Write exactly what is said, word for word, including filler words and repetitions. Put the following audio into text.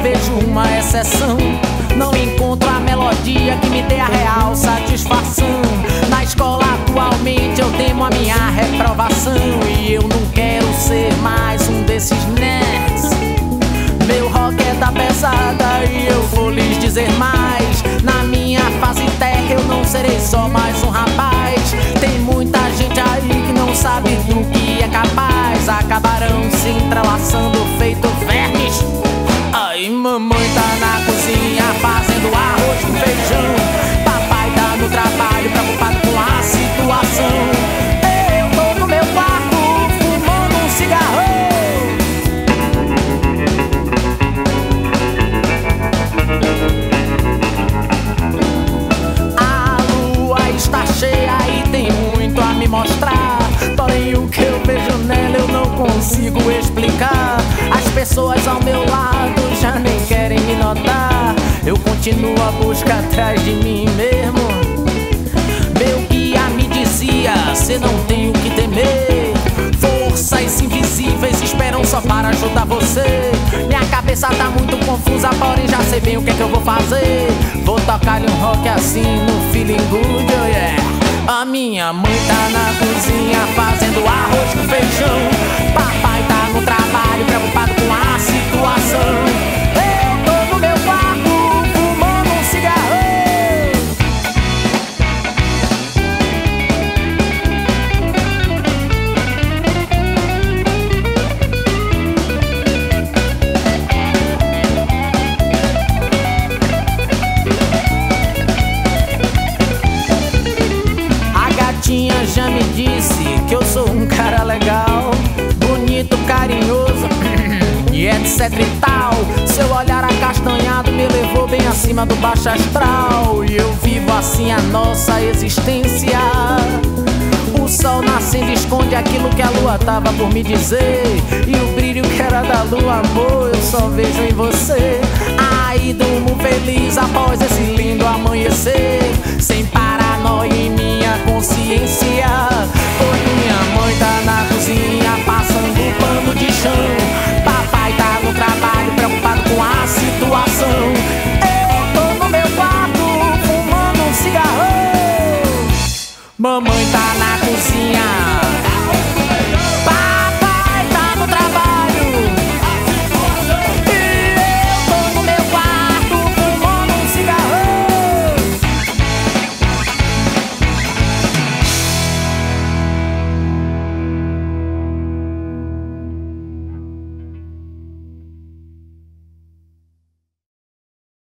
vejo uma exceção. Não encontro a melodia que me dê a real satisfação. Na escola atualmente eu temo a minha reprovação, e eu não quero ser mais um desses nerds. Meu rock é da pesada e eu vou lhes dizer mais. Na minha fase tech eu não serei só mais um rapaz. Tem muita gente aí que não sabe do que é capaz. Acabarão se entrelaçando feito vermes. Aí mamãe tá na cozinha fazendo arroz com feijão. Papai tá no trabalho preocupado com a situação. Eu tô no meu quarto fumando um cigarro. A lua está cheia e tem muito a me mostrar, porém o que eu vejo nela eu não consigo explicar. As pessoas ao meu lado já nem querem me notar. Eu continuo a busca atrás de mim mesmo. Meu guia me dizia, cê não tem o que temer. Forças invisíveis esperam só para ajudar você. Minha cabeça tá muito confusa, porém já sei bem o que é que eu vou fazer. Vou tocar-lhe um rock assim no feeling good, oh yeah. A minha mãe tá na cozinha fazendo arroz com feijão. Papai tá no trabalho preocupado com a situação. Eu tô no meu quarto fumando um cigarro. Já me disse que eu sou um cara legal, bonito, carinhoso e etc e tal. Seu olhar acastanhado me levou bem acima do baixo astral, e eu vivo assim a nossa existência. O sol nascendo esconde aquilo que a lua tava por me dizer, e o brilho que era da lua, amor, eu só vejo em você. Aí durmo feliz após esse lindo amanhecer, sem paranoia em minha consciência. Pois minha mãe tá na cozinha passando pano de chão. Papai tá no trabalho